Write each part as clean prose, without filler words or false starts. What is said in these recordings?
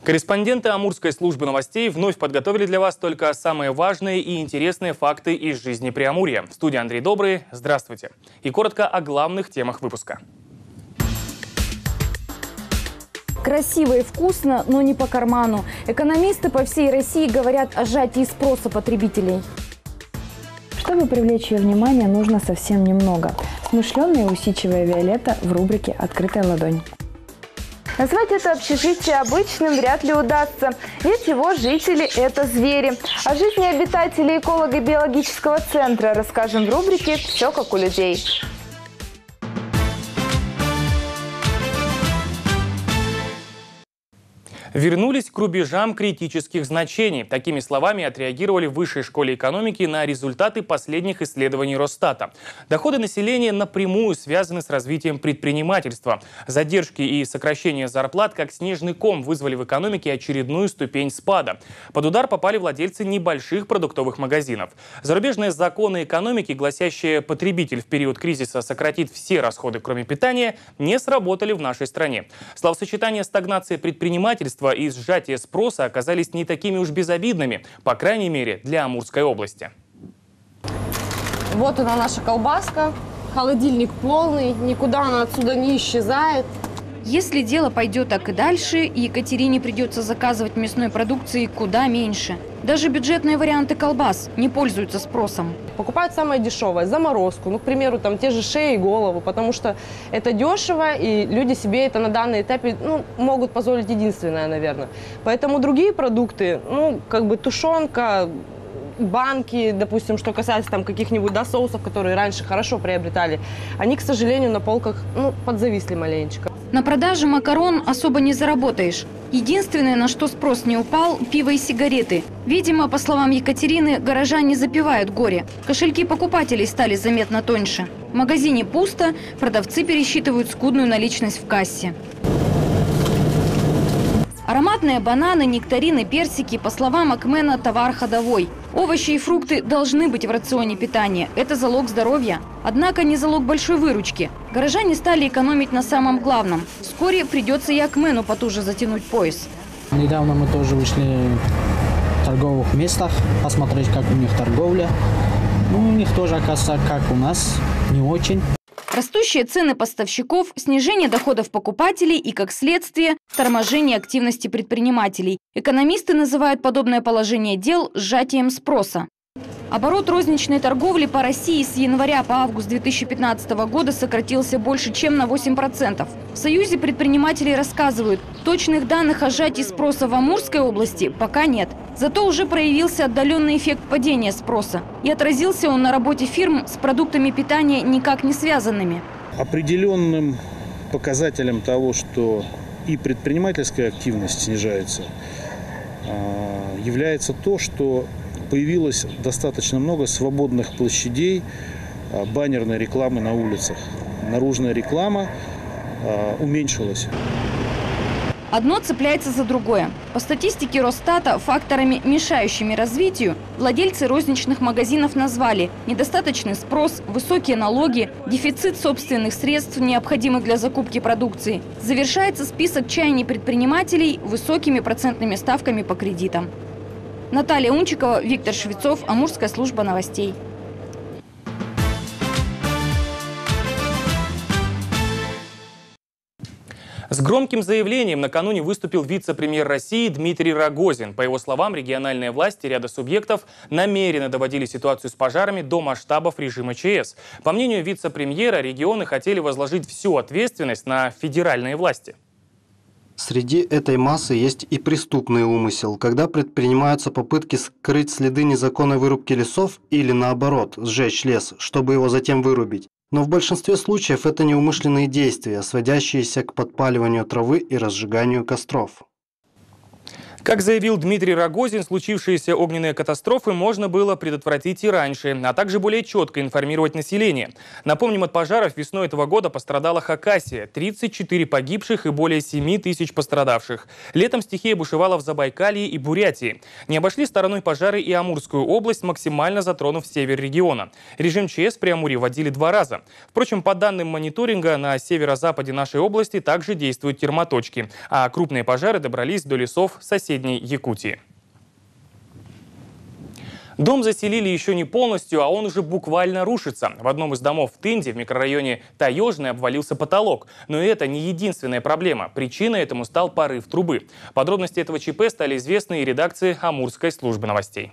Корреспонденты Амурской службы новостей вновь подготовили для вас только самые важные и интересные факты из жизни Преамурья. В студии Андрей Добрый. Здравствуйте. И коротко о главных темах выпуска. Красиво и вкусно, но не по карману. Экономисты по всей России говорят о сжатии спроса потребителей. Чтобы привлечь ее внимание, нужно совсем немного. Смышленая и усидчивая Виолетта в рубрике «Открытая ладонь». Назвать это общежитие обычным вряд ли удастся, ведь его жители – это звери. О жизни обитателей эколого-биологического центра расскажем в рубрике «Все как у людей». Вернулись к рубежам критических значений. Такими словами отреагировали в Высшей школе экономики на результаты последних исследований Росстата. Доходы населения напрямую связаны с развитием предпринимательства. Задержки и сокращение зарплат, как снежный ком, вызвали в экономике очередную ступень спада. Под удар попали владельцы небольших продуктовых магазинов. Зарубежные законы экономики, гласящие «потребитель в период кризиса сократит все расходы, кроме питания», не сработали в нашей стране. Словосочетание «стагнация предпринимательства» и сжатие спроса оказались не такими уж безобидными, по крайней мере, для Амурской области. Вот она, наша колбаска. Холодильник полный, никуда она отсюда не исчезает. Если дело пойдет так и дальше, Екатерине придется заказывать мясной продукции куда меньше. Даже бюджетные варианты колбас не пользуются спросом. Покупают самое дешевое, заморозку, ну, к примеру, там те же шеи и голову, потому что это дешево, и люди себе это на данном этапе, могут позволить единственное, наверное. Поэтому другие продукты, как бы тушенка, банки, допустим, что касается там каких-нибудь соусов, которые раньше хорошо приобретали, они, к сожалению, на полках подзависли маленечко. На продаже макарон особо не заработаешь. Единственное, на что спрос не упал – пиво и сигареты. Видимо, по словам Екатерины, горожане запивают горе. Кошельки покупателей стали заметно тоньше. В магазине пусто, продавцы пересчитывают скудную наличность в кассе. Ароматные бананы, нектарины, персики, по словам Акмена, товар ходовой. Овощи и фрукты должны быть в рационе питания. Это залог здоровья. Однако не залог большой выручки. Горожане стали экономить на самом главном. Вскоре придется и Акмену потуже затянуть пояс. Недавно мы тоже вышли в торговых местах, посмотреть, как у них торговля. У них тоже, оказывается, как у нас, не очень. Растущие цены поставщиков, снижение доходов покупателей и, как следствие, торможение активности предпринимателей. Экономисты называют подобное положение дел сжатием спроса. Оборот розничной торговли по России с января по август 2015 года сократился больше, чем на 8%. В Союзе предпринимателей рассказывают, точных данных о сжатии спроса в Амурской области пока нет. Зато уже проявился отдаленный эффект падения спроса. И отразился он на работе фирм с продуктами питания никак не связанными. Определенным показателем того, что и предпринимательская активность снижается, является то, что появилось достаточно много свободных площадей баннерной рекламы на улицах. Наружная реклама уменьшилась. Одно цепляется за другое. По статистике Росстата, факторами, мешающими развитию, владельцы розничных магазинов назвали недостаточный спрос, высокие налоги, дефицит собственных средств, необходимых для закупки продукции. Завершается список чаяний предпринимателей высокими процентными ставками по кредитам. Наталья Унчикова, Виктор Швецов, Амурская служба новостей. С громким заявлением накануне выступил вице-премьер России Дмитрий Рогозин. По его словам, региональные власти ряда субъектов намеренно доводили ситуацию с пожарами до масштабов режима ЧС. По мнению вице-премьера, регионы хотели возложить всю ответственность на федеральные власти. Среди этой массы есть и преступный умысел, когда предпринимаются попытки скрыть следы незаконной вырубки лесов или, наоборот, сжечь лес, чтобы его затем вырубить. Но в большинстве случаев это неумышленные действия, сводящиеся к подпаливанию травы и разжиганию костров. Как заявил Дмитрий Рогозин, случившиеся огненные катастрофы можно было предотвратить и раньше, а также более четко информировать население. Напомним, от пожаров весной этого года пострадала Хакасия. 34 погибших и более 7 тысяч пострадавших. Летом стихия бушевала в Забайкалье и Бурятии. Не обошли стороной пожары и Амурскую область, максимально затронув север региона. Режим ЧС при Амуре вводили 2 раза. Впрочем, по данным мониторинга, на северо-западе нашей области также действуют термоточки, а крупные пожары добрались до лесов соседей Якутии. Дом заселили еще не полностью, а он уже буквально рушится. В одном из домов в Тынде, в микрорайоне Таежный, обвалился потолок. Но это не единственная проблема. Причиной этому стал порыв трубы. Подробности этого ЧП стали известны и редакции Амурской службы новостей.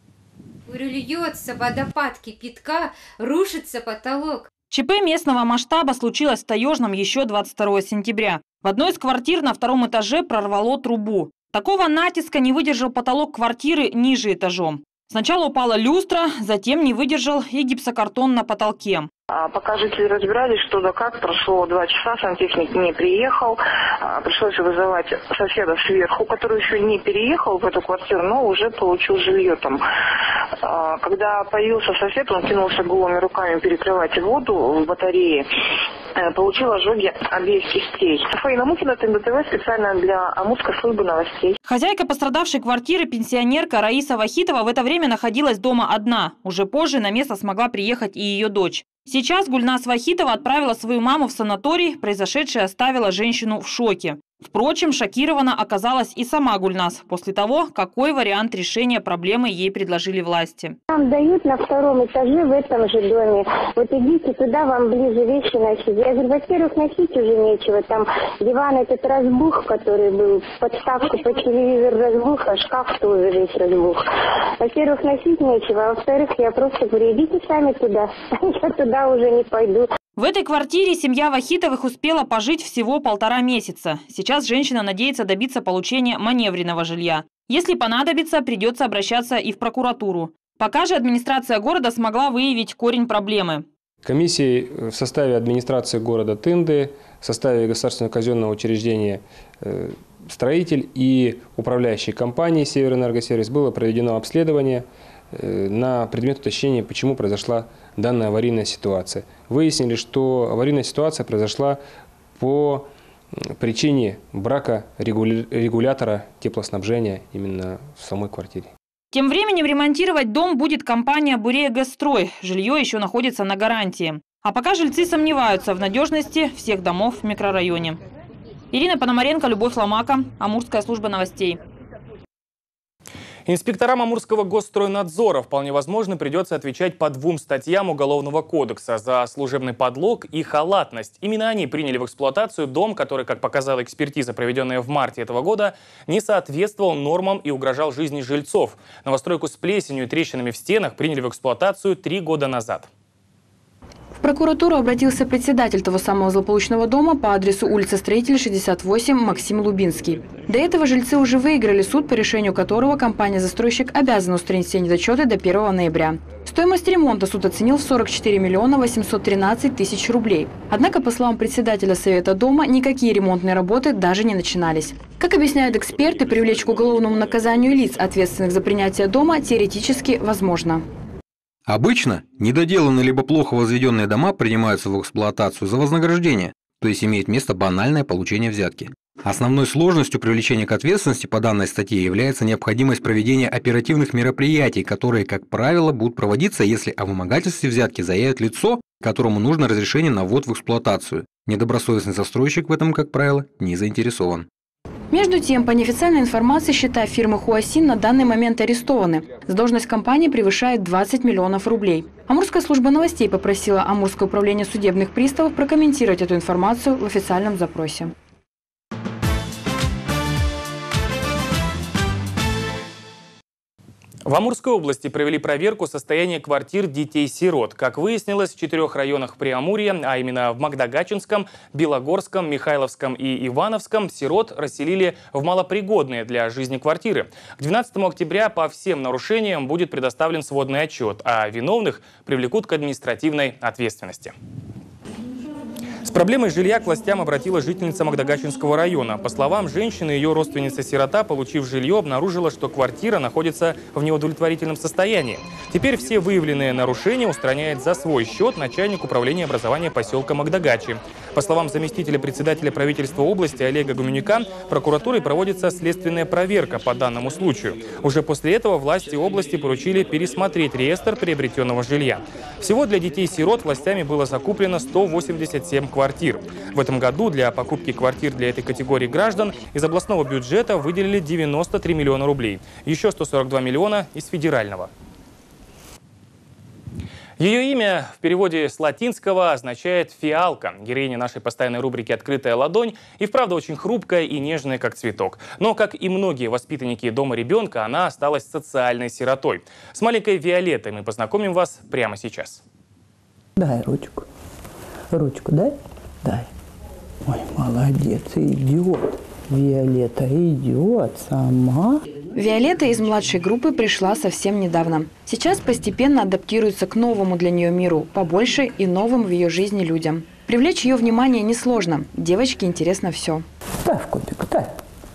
Льется водопад кипятка, рушится потолок. ЧП местного масштаба случилось в Таежном еще 22 сентября. В одной из квартир на 2-м этаже прорвало трубу. Такого натиска не выдержал потолок квартиры ниже этажом. Сначала упала люстра, затем не выдержал и гипсокартон на потолке. Пока жители разбирались, что да как, прошло 2 часа, сантехник не приехал. Пришлось вызывать соседа сверху, который еще не переехал в эту квартиру, но уже получил жилье там. Когда появился сосед, он кинулся голыми руками перекрывать воду в батарее. Получил ожоги обеих кистей. Фаина Мухина, ТНТ, специально для Амурской службы новостей. Хозяйка пострадавшей квартиры, пенсионерка Раиса Вахитова, в это время находилась дома одна. Уже позже на место смогла приехать и ее дочь. Сейчас Гульнас Вахитова отправила свою маму в санаторий. Произошедшее оставило женщину в шоке. Впрочем, шокирована оказалась и сама Гульнас после того, какой вариант решения проблемы ей предложили власти. Нам дают на 2-м этаже в этом же доме. Вот идите туда, вам ближе вещи носить. Я говорю, во-первых, носить уже нечего. Там диван этот разбух, который был, подставку по телевизору разбух, а шкаф тоже весь разбух. Во-первых, носить нечего, а во-вторых, я просто говорю, идите сами туда. Я туда уже не пойду. В этой квартире семья Вахитовых успела пожить всего 1,5 месяца. Сейчас женщина надеется добиться получения маневренного жилья. Если понадобится, придется обращаться и в прокуратуру. Пока же администрация города смогла выявить корень проблемы. Комиссией в составе администрации города Тынды, в составе государственного казенного учреждения «Строитель» и управляющей компании «Северэнергосервис» было проведено обследование на предмет уточнения, почему произошла данная аварийная ситуация. Выяснили, что аварийная ситуация произошла по причине брака регулятора теплоснабжения именно в самой квартире. Тем временем ремонтировать дом будет компания «Бурея-Газстрой». Жилье еще находится на гарантии. А пока жильцы сомневаются в надежности всех домов в микрорайоне. Ирина Пономаренко, Любовь Ломака, Амурская служба новостей. Инспекторам Амурского госстройнадзора вполне возможно придется отвечать по 2 статьям Уголовного кодекса за служебный подлог и халатность. Именно они приняли в эксплуатацию дом, который, как показала экспертиза, проведенная в марте этого года, не соответствовал нормам и угрожал жизни жильцов. Новостройку с плесенью и трещинами в стенах приняли в эксплуатацию 3 года назад. В прокуратуру обратился председатель того самого злополучного дома по адресу улица Строителей, 68, Максим Лубинский. До этого жильцы уже выиграли суд, по решению которого компания-застройщик обязана устранить все недочеты до 1 ноября. Стоимость ремонта суд оценил в 44 миллиона 813 тысяч рублей. Однако, по словам председателя Совета дома, никакие ремонтные работы даже не начинались. Как объясняют эксперты, привлечь к уголовному наказанию лиц, ответственных за принятие дома, теоретически возможно. Обычно недоделанные либо плохо возведенные дома принимаются в эксплуатацию за вознаграждение, то есть имеет место банальное получение взятки. Основной сложностью привлечения к ответственности по данной статье является необходимость проведения оперативных мероприятий, которые, как правило, будут проводиться, если о вымогательстве взятки заявит лицо, которому нужно разрешение на ввод в эксплуатацию. Недобросовестный застройщик в этом, как правило, не заинтересован. Между тем, по неофициальной информации, счета фирмы «Хуасин» на данный момент арестованы. Задолженность компании превышает 20 миллионов рублей. Амурская служба новостей попросила Амурское управление судебных приставов прокомментировать эту информацию в официальном запросе. В Амурской области провели проверку состояния квартир детей-сирот. Как выяснилось, в 4 районах Преамурья, а именно в Магдагачинском, Белогорском, Михайловском и Ивановском, сирот расселили в малопригодные для жизни квартиры. К 12 октября по всем нарушениям будет предоставлен сводный отчет, а виновных привлекут к административной ответственности. проблемой жилья к властям обратилась жительница Магдагачинского района. По словам женщины, ее родственница-сирота, получив жилье, обнаружила, что квартира находится в неудовлетворительном состоянии. Теперь все выявленные нарушения устраняет за свой счет начальник управления образования поселка Магдагачи. По словам заместителя председателя правительства области Олега Гуменюка, прокуратурой проводится следственная проверка по данному случаю. Уже после этого власти области поручили пересмотреть реестр приобретенного жилья. Всего для детей-сирот властями было закуплено 187 квартир. В этом году для покупки квартир для этой категории граждан из областного бюджета выделили 93 миллиона рублей. Еще 142 миллиона из федерального. Ее имя в переводе с латинского означает «фиалка». Героиня нашей постоянной рубрики «Открытая ладонь» и вправду очень хрупкая и нежная, как цветок. Но, как и многие воспитанники дома ребенка, она осталась социальной сиротой. С маленькой Виолеттой мы познакомим вас прямо сейчас. Дай ручку. Ручку дай? Дай. Ой, молодец, идет. Виолетта идет сама. Виолетта из младшей группы пришла совсем недавно. Сейчас постепенно адаптируется к новому для нее миру, побольше и новым в ее жизни людям. Привлечь ее внимание несложно. Девочке интересно все. Ставь кубик, дай.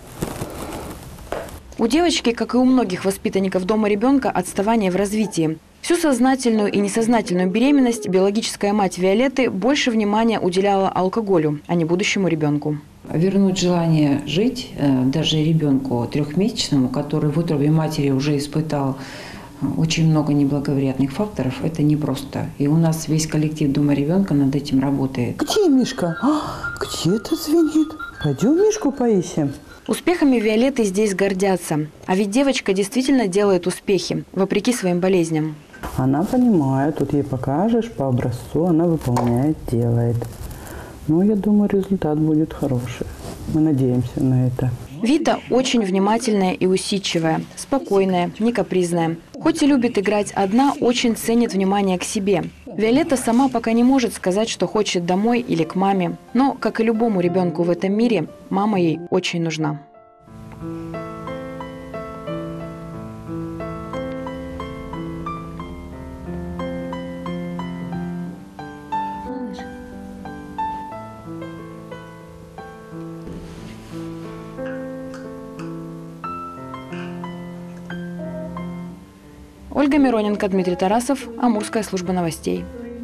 У девочки, как и у многих воспитанников дома ребенка, отставание в развитии. Всю сознательную и несознательную беременность биологическая мать Виолетты больше внимания уделяла алкоголю, а не будущему ребенку. Вернуть желание жить даже ребенку трехмесячному, который в утробе матери уже испытал очень много неблагоприятных факторов, это непросто. И у нас весь коллектив дома ребенка над этим работает. Где Мишка? Где это звенит? Пойдем Мишку поищем. Успехами Виолетты здесь гордятся. А ведь девочка действительно делает успехи, вопреки своим болезням. Она понимает, тут ей покажешь по образцу, она выполняет, делает. Ну, я думаю, результат будет хороший. Мы надеемся на это. Вита очень внимательная и усидчивая, спокойная, не капризная. Хоть и любит играть одна, очень ценит внимание к себе. Виолетта сама пока не может сказать, что хочет домой или к маме. Но, как и любому ребенку в этом мире, мама ей очень нужна. Ольга Мироненко, Дмитрий Тарасов, Амурская служба новостей.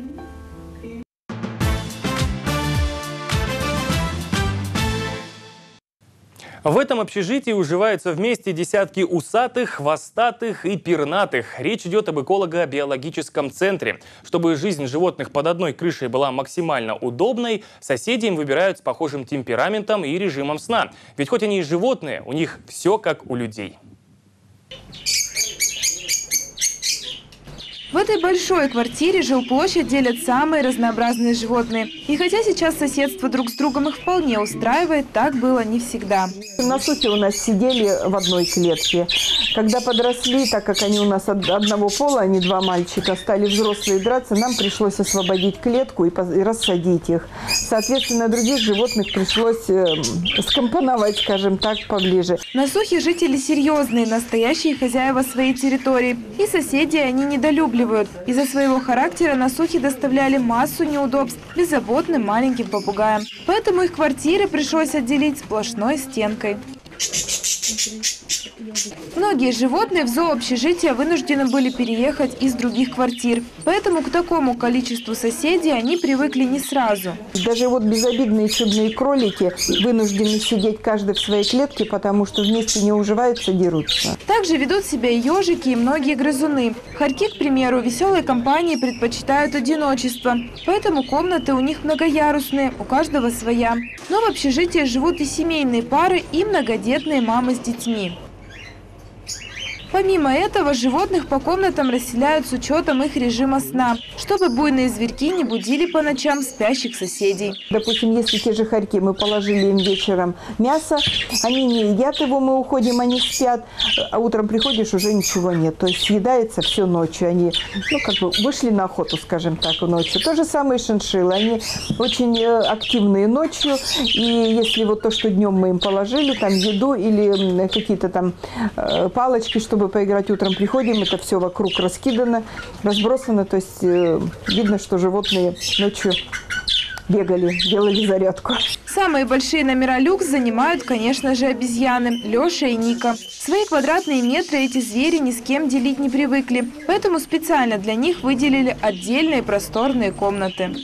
В этом общежитии уживаются вместе десятки усатых, хвостатых и пернатых. Речь идет об эколого-биологическом центре. Чтобы жизнь животных под одной крышей была максимально удобной, соседи им выбирают с похожим темпераментом и режимом сна. Ведь хоть они и животные, у них все как у людей. В этой большой квартире жилплощадь делят самые разнообразные животные. И хотя сейчас соседство друг с другом их вполне устраивает, так было не всегда. Насухи у нас сидели в одной клетке. Когда подросли, так как они у нас одного пола, они два мальчика, стали взрослые драться, нам пришлось освободить клетку и рассадить их. Соответственно, других животных пришлось скомпоновать, скажем так, поближе. Насухи жители серьезные, настоящие хозяева своей территории. И соседей они недолюбливают. Из-за своего характера насухи доставляли массу неудобств беззаботным маленьким попугаям. Поэтому их квартиры пришлось отделить сплошной стенкой. Многие животные в зоообщежитие вынуждены были переехать из других квартир. Поэтому к такому количеству соседей они привыкли не сразу. Даже вот безобидные чудные кролики вынуждены сидеть каждый в своей клетке, потому что вместе не уживаются, дерутся. Также ведут себя и ежики, и многие грызуны. Хорьки, к примеру, веселые компании предпочитают одиночество. Поэтому комнаты у них многоярусные, у каждого своя. Но в общежитии живут и семейные пары, и многодетные мамы с детьми. Помимо этого, животных по комнатам расселяют с учетом их режима сна, чтобы буйные зверьки не будили по ночам спящих соседей. Допустим, если те же хорьки, мы положили им вечером мясо, они не едят его, мы уходим, они спят, а утром приходишь, уже ничего нет. То есть съедается все ночью. Они, вышли на охоту, скажем так, ночью. То же самое и шиншиллы. Они очень активные ночью, и если вот то, что днем мы им положили, там еду или какие-то там палочки, чтобы поиграть, утром приходим, это все вокруг раскидано, разбросано, то есть видно, что животные ночью бегали, делали зарядку. Самые большие номера люкс занимают, конечно же, обезьяны – Леша и Ника. Свои квадратные метры эти звери ни с кем делить не привыкли, поэтому специально для них выделили отдельные просторные комнаты.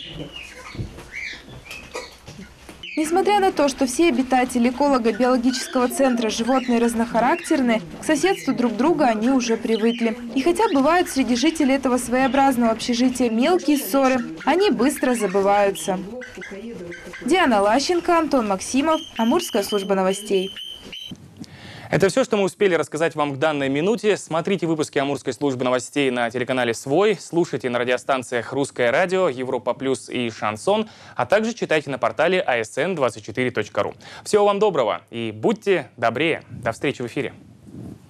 Несмотря на то, что все обитатели эколого-биологического центра животные разнохарактерные, к соседству друг друга они уже привыкли. И хотя бывают среди жителей этого своеобразного общежития мелкие ссоры, они быстро забываются. Диана Лащенко, Антон Максимов, Амурская служба новостей. Это все, что мы успели рассказать вам к данной минуте. Смотрите выпуски Амурской службы новостей на телеканале «Свой», слушайте на радиостанциях «Русское радио», «Европа Плюс» и «Шансон», а также читайте на портале asn24.ru. Всего вам доброго и будьте добрее. До встречи в эфире.